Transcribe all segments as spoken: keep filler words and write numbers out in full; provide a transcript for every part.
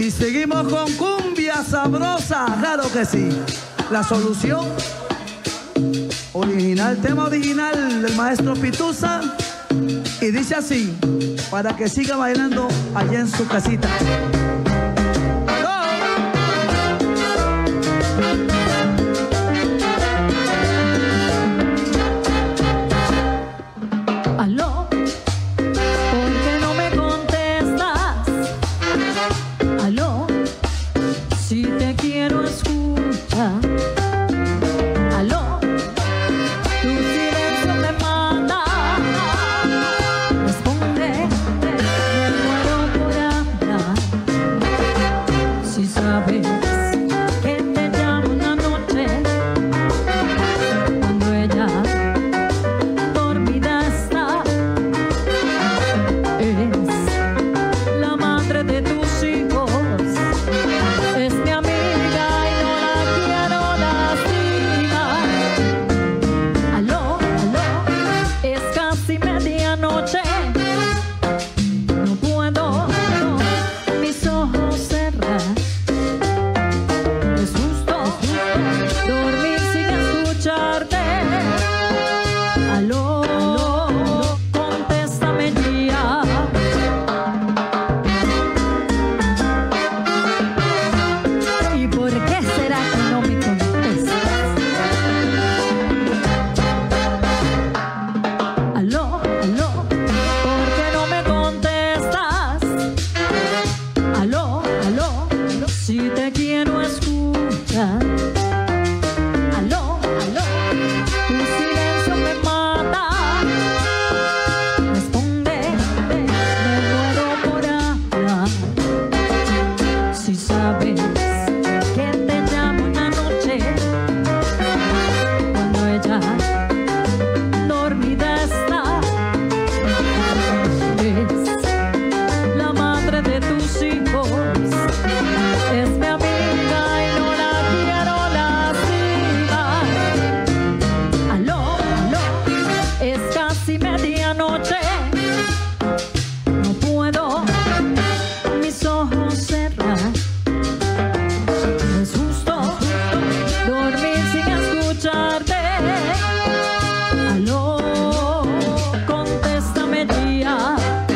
Y seguimos con cumbia sabrosa, claro que sí. La solución original, tema original del maestro Pituza. Y dice así, para que siga bailando allá en su casita. Aló, ¿por qué no me contestas? Aló, si te quiero escuchar. Aló, tu silencio me mata. Responde, me muero por hablar. Si sabes que te llamo una noche cuando ella dormida está. Es la madre de tus hijos, es mi amiga y no la quiero lastimar. Aló, aló, es casi medianoche, no puedo mis ojos cerrar. Es justo dormir sin escucharte. Aló, contéstame ya. ¿Y por qué será que no me contestas? Aló, aló, ¿por qué no me contestas? Aló, aló, si te quiero escuchar. Aló, aló, tu silencio me mata. Responde, me muero por hablar. Si sabes que te llamo una noche cuando ella dormida está. Es la madre de tus hijos, es mi amiga y no la quiero lastimar. Aló, aló, es casi medianoche, no puedo mis ojos cerrar. No es justo dormir sin escucharte. Aló, contéstame ya.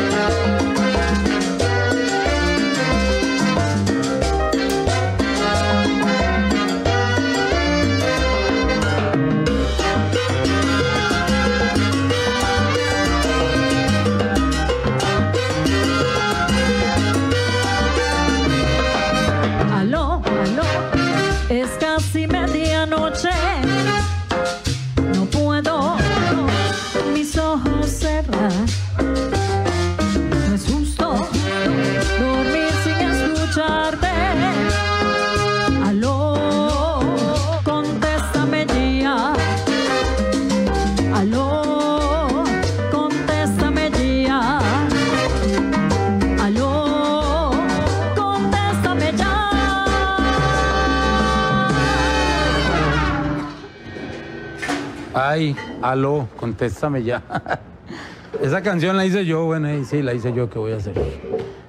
Aló, aló, es casi medianoche, no puedo mis ojos cerrar. No es justo dormir sin escucharte. Aló, contéstame ya. Aló, contéstame ya. Aló, contéstame ya. Ay, aló, contéstame ya. Esa canción la hice yo, bueno, y sí, la hice yo, ¿qué voy a hacer?